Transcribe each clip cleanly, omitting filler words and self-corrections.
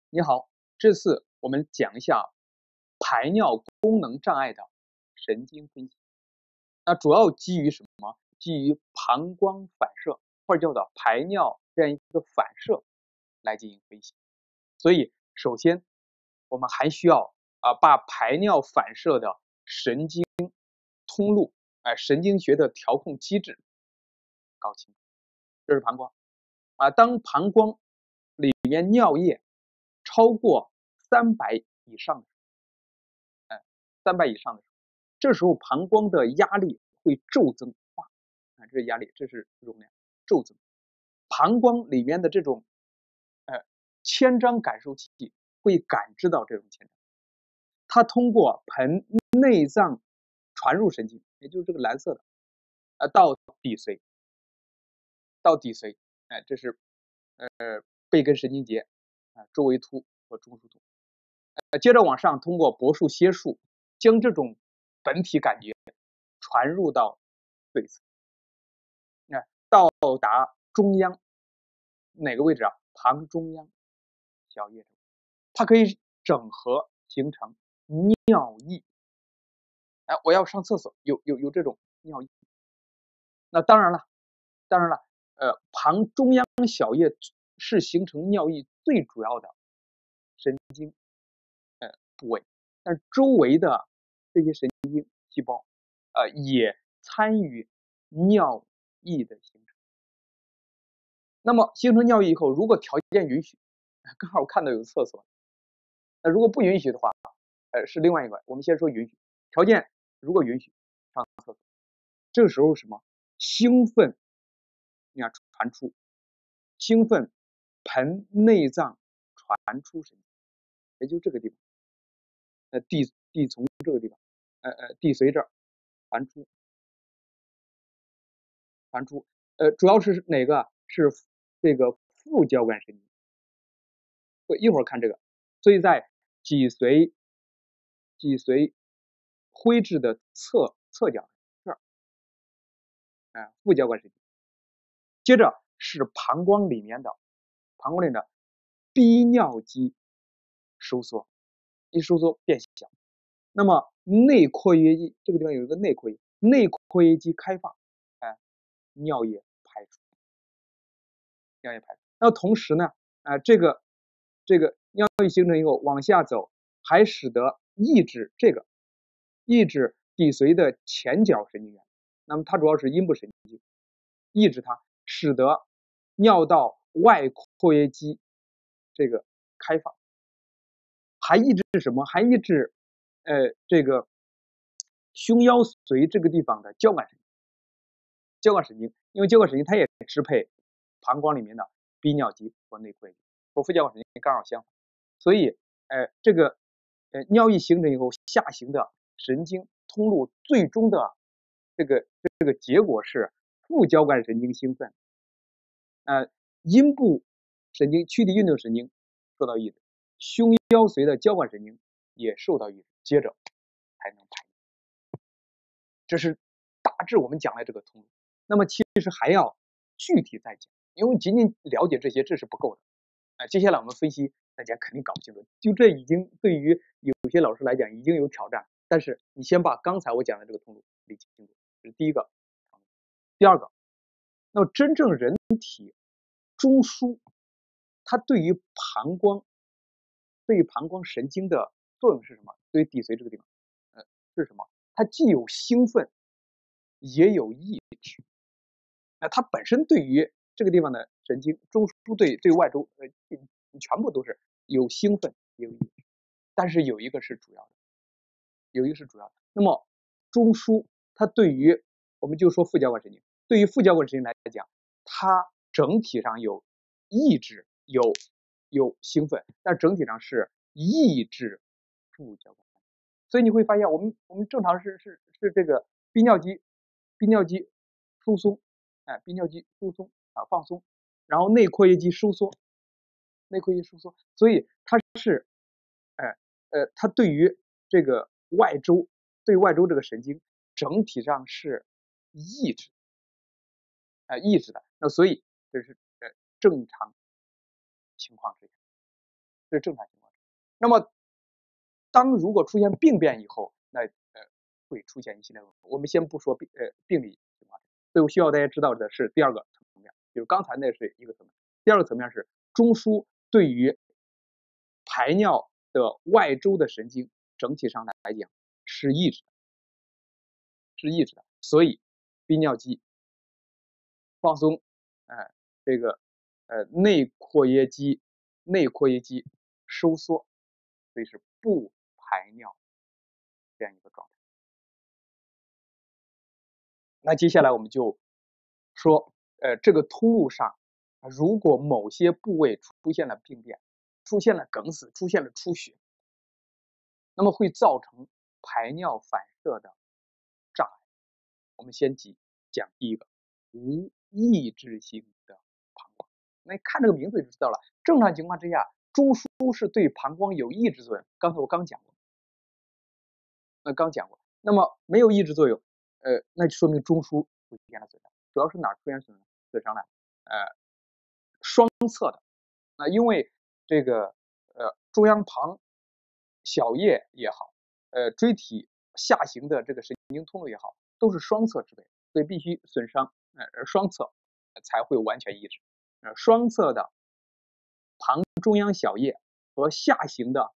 你好，这次我们讲一下排尿功能障碍的神经分析。那主要基于什么？基于膀胱反射，或者叫做排尿这样一个反射来进行分析。所以，首先我们还需要把排尿反射的神经通路，神经学的调控机制搞清楚。这是膀胱当膀胱里面尿液超过300以上的300以上的时候，这时候膀胱的压力会骤增化这是压力，这是容量骤增。膀胱里面的这种牵张感受器会感知到这种牵张，它通过盆内脏传入神经，也就是这个蓝色的到底髓，这是背根神经节周围突和中枢突。接着往上，通过柏树楔树将这种本体感觉传入到肺侧，到达中央哪个位置膀中央小叶，它可以整合形成尿液。我要上厕所，有这种尿液。那当然了，膀中央小叶是形成尿液最主要的神经部位，但周围的这些神经细胞也参与尿液的形成。那么形成尿液以后，如果条件允许，刚好看到有厕所，那如果不允许的话，是另外一个。我们先说允许，条件如果允许上厕所，这个时候什么兴奋，你看传出兴奋盆内脏传出神经，也就这个地方。地从这个地方，地髓这儿传出，主要是哪个？是这个副交感神经。一会儿看这个，所以在脊髓灰质的侧角这儿，副交感神经。接着是膀胱里面的逼尿肌收缩，一收缩变小。那么内括约肌这个地方有一个内括约肌开放，尿液排出。那同时呢，这个尿液形成以后往下走，还使得抑制底髓的前角神经元。那么它主要是阴部神经，抑制它，使得尿道外括约肌这个开放，还抑制什么？还抑制这个胸腰髓这个地方的交感神经，因为交感神经它也支配膀胱里面的逼尿肌和内括约肌，和副交感神经刚好相反。所以这个尿液形成以后，下行的神经通路最终的这个结果是副交感神经兴奋，阴部神经躯体运动神经受到抑制，胸腰髓的交感神经也受到抑制，接着才能排。这是大致我们讲的这个通路。那么其实还要具体再讲，因为仅仅了解这些这是不够的。接下来我们分析，大家肯定搞不清楚，就这已经对于有些老师来讲已经有挑战。但是你先把刚才我讲的这个通路理清楚，这是第一个。第二个，那么真正人体中枢，它对于膀胱神经的作用是什么？对于底髓这个地方，是什么？它既有兴奋，也有抑制。它本身对于这个地方的神经中枢对外周全部都是有兴奋也有抑制，但是有一个是主要的。那么中枢它对于我们就说副交感神经，对于副交感神经来讲，它整体上有抑制有兴奋，但整体上是抑制副交感。所以你会发现我们正常是这个逼尿肌疏松，逼尿肌疏松放松，然后内括约肌收缩，所以它是它对于这个对外周这个神经整体上是抑制的，那所以这是正常情况之下。 这是正常情况。那么当如果出现病变以后，那会出现一系列问题。我们先不说病理情况，所以我需要大家知道的是第二个层面，就是刚才那是一个层面，第二个层面是中枢对于排尿的外周的神经整体上来讲是抑制的，所以逼尿肌放松，这个内括约肌收缩，所以是不排尿这样一个状态。那接下来我们就说，这个通路上，如果某些部位出现了病变，出现了梗死，出现了出血，那么会造成排尿反射的障碍。我们先讲第一个，无抑制性的膀胱。那看这个名字就知道了，正常情况之下，中枢是对膀胱有抑制作用。刚才我刚讲过，那么没有抑制作用，那就说明中枢出现了损伤。主要是哪儿出现损伤呢？双侧的。因为这个中央旁小叶也好，椎体下行的这个神经通路也好，都是双侧支配，所以必须损伤双侧才会完全抑制。双侧的旁中央小叶和下行的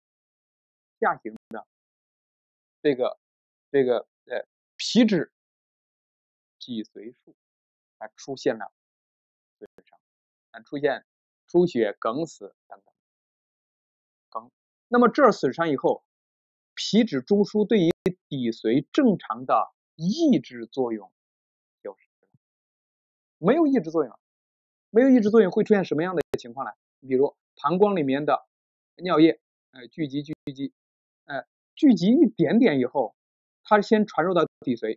这个皮质脊髓束出现了损伤，出现出血、梗死等等。那么这儿损伤以后，皮质中枢对于底髓正常的抑制作用消失了，没有抑制作用会出现什么样的情况呢？比如膀胱里面的尿液聚集一点点以后，它先传入到底髓，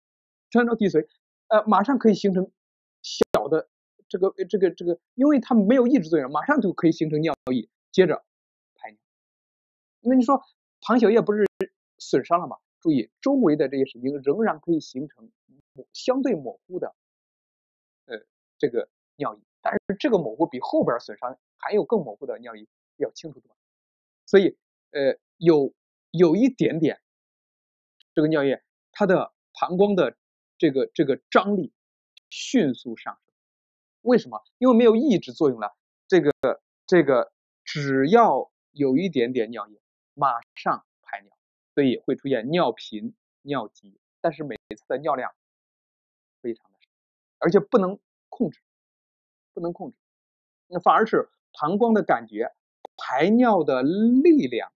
马上可以形成小的这个，因为它没有抑制作用，马上就可以形成尿液，接着排尿。那你说旁小叶不是损伤了吗？注意周围的这些神经仍然可以形成相对模糊的这个尿液，但是这个模糊比后边损伤还有更模糊的尿液要清楚多。所以有一点点这个尿液，它的膀胱的这个张力迅速上升。为什么？因为没有抑制作用了。这个只要有一点点尿液，马上排尿，所以会出现尿频、尿急，但是每次的尿量非常的少，而且不能控制，那反而是膀胱的感觉，排尿的力量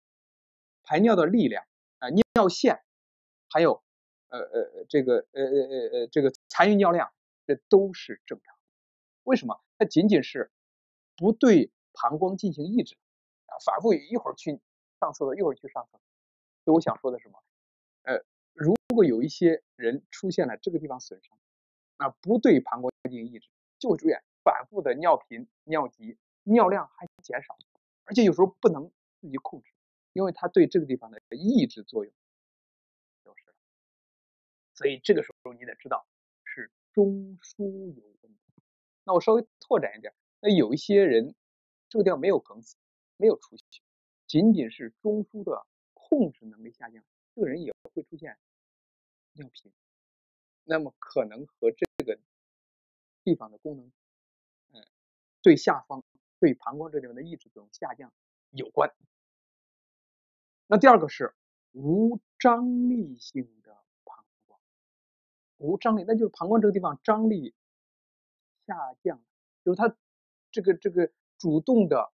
尿线，还有这个残余尿量，这都是正常的。为什么？它仅仅是不对膀胱进行抑制，反复一会儿去上厕所，一会儿去上厕所。所以我想说的是什么？如果有一些人出现了这个地方损伤，不对膀胱进行抑制，就会出现反复的尿频、尿急，尿量还减少，而且有时候不能自己控制，因为它对这个地方的抑制作用消失了。所以这个时候你得知道是中枢有问题。那我稍微拓展一点，那有一些人这个地方没有梗死，没有出血，仅仅是中枢的控制能力下降，这个人也会出现尿频，那么可能和这个地方的功能，对下方对膀胱这地方的抑制作用下降有关。那第二个是无张力性的膀胱，无张力，那就是膀胱这个地方张力下降，就是它这个主动的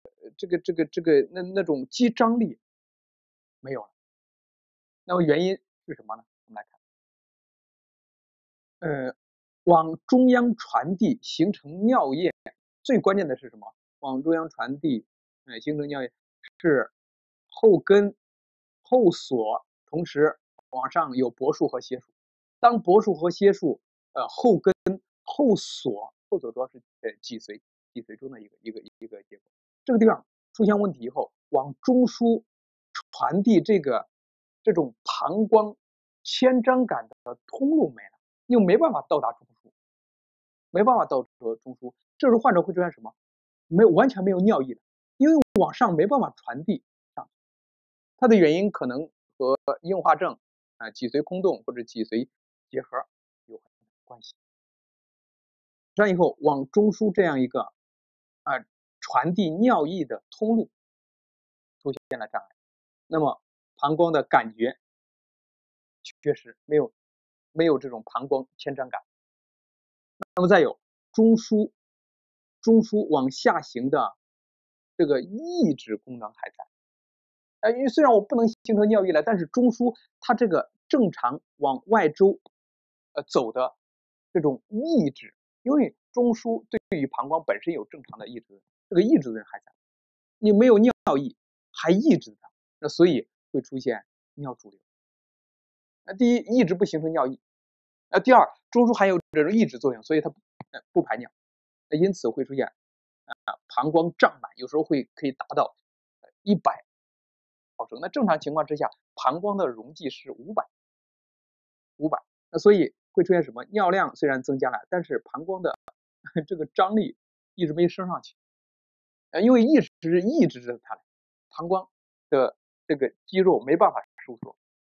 那种肌张力没有了。那么原因是什么呢？我们来看，往中央传递形成尿液，最关键的是什么？往中央传递，形成尿液是后根、后锁，同时往上有柏树和楔树。当柏树和楔树，后根、后锁主要是脊髓中的一个结构。这个地方出现问题以后，往中枢传递这种膀胱牵张感的通路没了，又没办法到达中枢，这时候患者会出现什么？完全没有尿意了， 因为往上没办法传递上去，它的原因可能和硬化症脊髓空洞或者脊髓结核有很大关系。这样以后往中枢这样一个传递尿液的通路出现了障碍，那么膀胱的感觉确实没有这种膀胱牵张感。那么再有中枢往下行的这个抑制功能还在，因为虽然我不能形成尿液了，但是中枢它这个正常往外周走的这种抑制，因为中枢对于膀胱本身有正常的抑制，这个抑制作用还在，你没有尿液还抑制它，那所以会出现尿潴留。第一，抑制不形成尿液，第二，中枢还有这种抑制作用，所以它不排尿，因此会出现膀胱胀满，有时候可以达到100毫升。那正常情况之下，膀胱的容积是500，那所以会出现什么？尿量虽然增加了，但是膀胱的这个张力一直没升上去，因为一直抑制着它，膀胱的这个肌肉没办法收缩，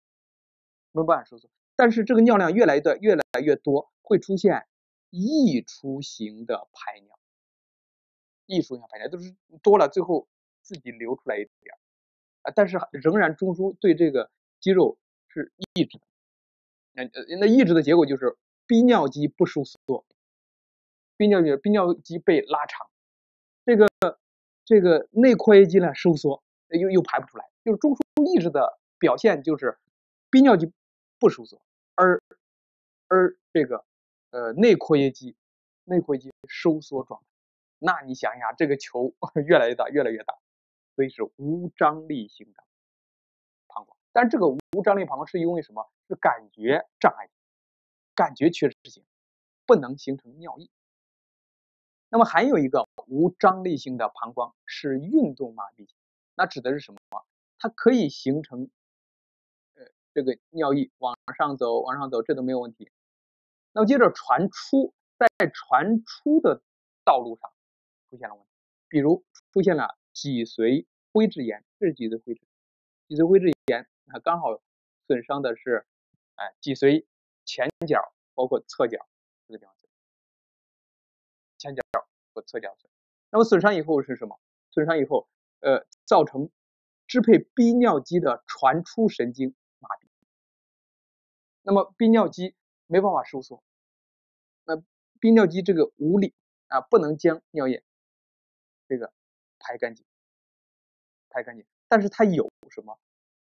但是这个尿量越来越多，会出现溢出型的排尿，都是多了，最后自己流出来一点但是仍然中枢对这个肌肉是抑制的。那抑制的结果就是逼尿肌不收缩，逼尿肌被拉长，这个内括约肌呢收缩，又排不出来，就是中枢抑制的表现就是逼尿肌不收缩，而这个内括约肌收缩状态。那你想一下，这个球越来越大，所以是无张力型的膀胱。但这个无张力膀胱是因为什么？是感觉障碍，感觉缺失性，不能形成尿液。那么还有一个无张力性的膀胱是运动麻痹型，那指的是什么？它可以形成这个尿液往上走，这都没有问题。那么接着在传出的道路上出现了问题，比如出现了脊髓灰质炎，这是脊髓灰质炎，刚好损伤的是脊髓前角包括侧角这个地方，前角和侧角损。那么损伤以后是什么？损伤以后造成支配逼尿肌的传出神经麻痹，那么逼尿肌没办法收缩，那逼尿肌这个无力不能将尿液这个排干净，但是它有什么？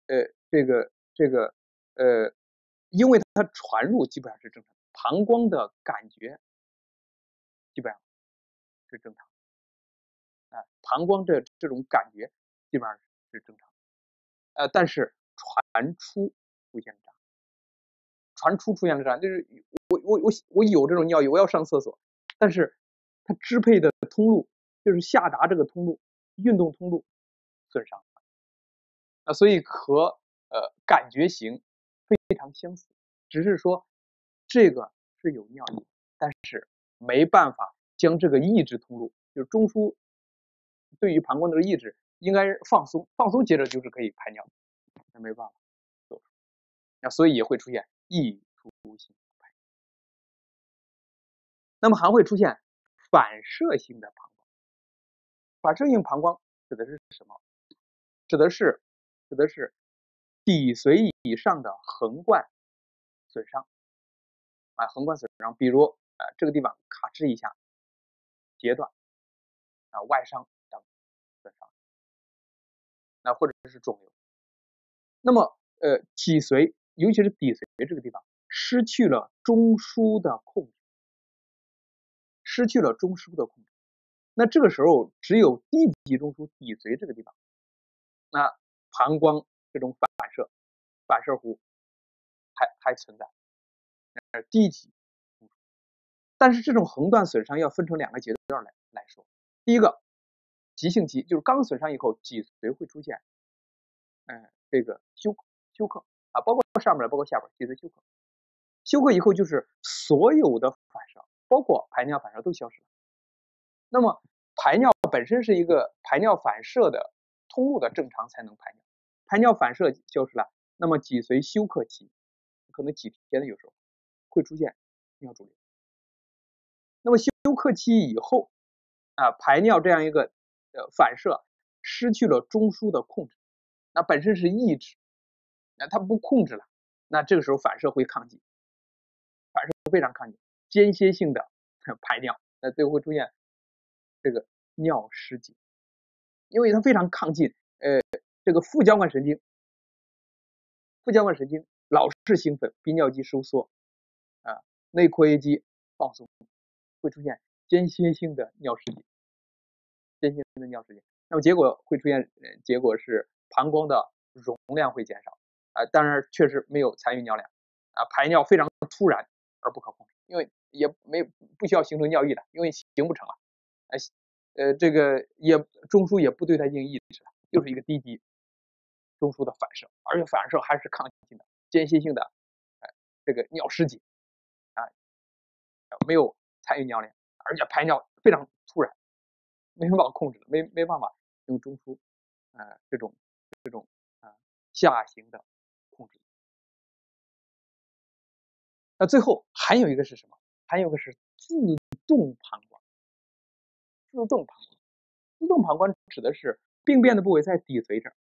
因为它传入基本上是正常，膀胱的感觉基本上是正常，膀胱的这种感觉基本上是正常，但是传出出现了障碍，就是我有这种尿意，我要上厕所，但是它支配的通路就是下达这个通路，运动通路损伤，所以和感觉型非常相似，只是说这个是有尿意，但是没办法将这个抑制通路，就是中枢对于膀胱的抑制应该放松，接着就是可以排尿，那没办法做出，那所以也会出现溢出性排尿。那么还会出现反射性的膀胱，反射性膀胱指的是什么？指的是底髓以上的横贯损伤横贯损伤，比如这个地方咔哧一下截断外伤等损伤，那或者是肿瘤。那么脊髓尤其是底髓这个地方失去了中枢的控制，那这个时候只有第级中枢底髓这个地方，那膀胱这种反射弧还存在，低级。但是这种横断损伤要分成2个阶段来说。第一个急性期，就是刚损伤以后脊髓会出现这个休克包括上面包括下边脊髓休克以后就是所有的反射包括排尿反射都消失了，那么排尿本身是一个排尿反射的通路的正常才能排尿，排尿反射消失了，那么脊髓休克期，可能几天的有时候会出现尿肿瘤。那么休克期以后排尿这样一个反射失去了中枢的控制，那本身是抑制，那它不控制了，那这个时候反射会抗击，反射非常抗击，间歇性的排尿，那最后会出现这个尿失禁，因为它非常亢进，这个副交感神经老是兴奋，泌尿肌收缩内括约肌放松，会出现间歇性的尿失禁，那么结果会出现结果是膀胱的容量会减少当然确实没有残余尿量排尿非常突然而不可控制，因为也不需要形成尿液的，因为形不成了这个中枢也不对它进行抑制了，又是一个低级中枢的反射，而且反射还是抗性的间歇性的这个尿失禁没有残余尿量，而且排尿非常突然，没办法控制，没办法用中枢这种下行的控制。那最后还有一个是什么？还有一个是自动膀胱。自动膀胱指的是病变的部位在底髓这儿。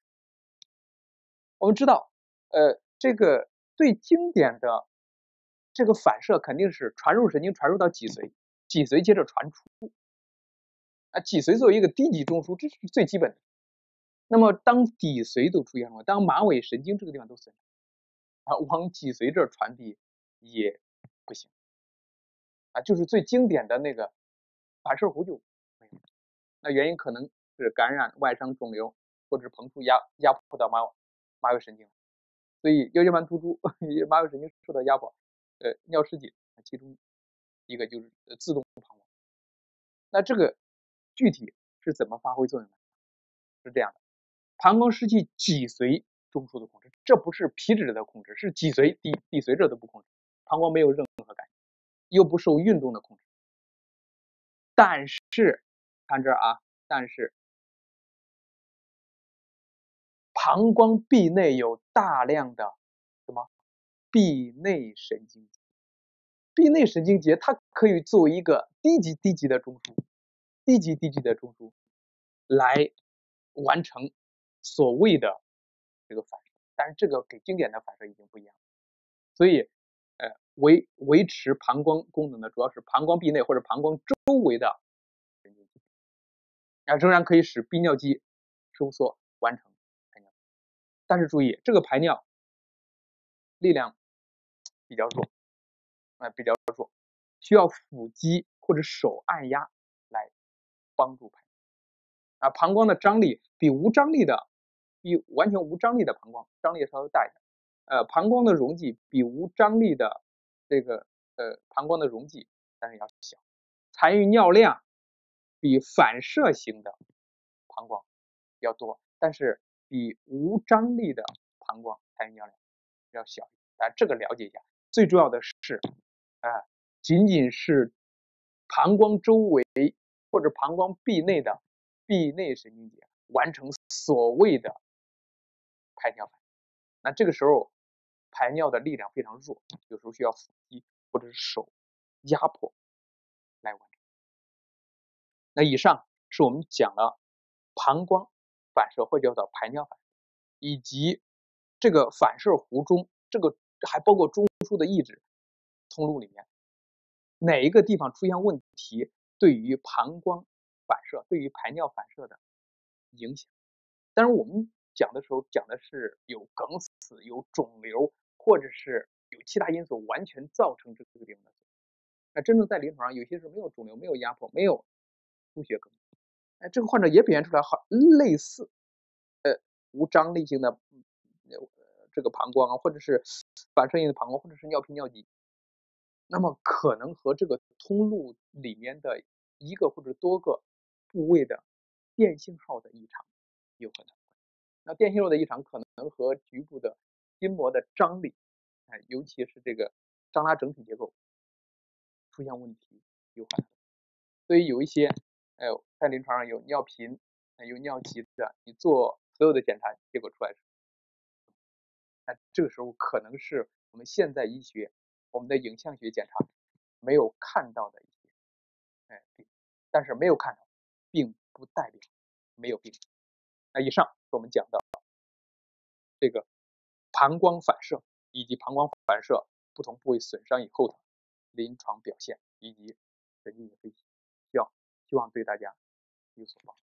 我们知道这个最经典的这个反射肯定是传入神经传入到脊髓，脊髓接着传出脊髓作为一个低级中枢，这是最基本的。那么当底髓都出现了，当马尾神经这个地方都损伤往脊髓这儿传递也不行就是最经典的那个反射弧就没有。那原因可能是感染、外伤、肿瘤，或者是膨出压迫到马尾神经，所以腰间盘突出马尾神经受到压迫尿失禁，其中一个就是自动膀胱。那这个具体是怎么发挥作用的？是这样的，膀胱失去脊髓中枢的控制，这不是皮质的控制，是脊髓底髓这都不控制，膀胱没有任何感觉，又不受运动的控制。但是看这儿但是膀胱壁内有大量的什么壁内神经节，壁内神经节它可以作为一个低级的中枢，低级的中枢来完成所谓的这个反射，但是这个给经典的反射已经不一样了。所以维持膀胱功能的主要是膀胱壁内或者膀胱周围的神经节仍然可以使泌尿肌收缩完成排尿，但是注意这个排尿力量比较弱需要腹肌或者手按压来帮助排尿膀胱的张力比完全无张力的膀胱张力稍微大一点膀胱的容积比无张力的这个膀胱的容积但是要小，残余尿量比反射型的膀胱要多，但是比无张力的膀胱残余尿量要小这个了解一下。最重要的是仅仅是膀胱周围或者膀胱壁内的壁内神经节完成所谓的排尿反应，那这个时候排尿的力量非常弱，有时候需要腹肌或者是手压迫来完成。那以上是我们讲了膀胱反射或者叫做排尿反射，以及这个反射弧中这个还包括中枢的抑制通路里面哪一个地方出现问题，对于膀胱反射对于排尿反射的影响。当然我们讲的时候讲的是有梗死有肿瘤或者是有其他因素完全造成这个地方的，那真正在临床上有些是没有肿瘤没有压迫没有出血梗这个患者也表现出来类似无张力性的这个膀胱或者是反射性的膀胱或者是尿频尿急，那么可能和这个通路里面的一个或者多个部位的电信号的异常有可能。那电信号的异常可能和局部的筋膜的张力尤其是这个张拉整体结构出现问题有可能。所以有一些在临床上有尿频、有尿急的，你做所有的检查，结果出来是，那这个时候可能是我们现代医学、我们的影像学检查没有看到的一些病，但是没有看到，并不代表没有病。那以上是我们讲的这个膀胱反射以及膀胱反射不同部位损伤以后的临床表现以及神经的分析，希望对大家有所帮助。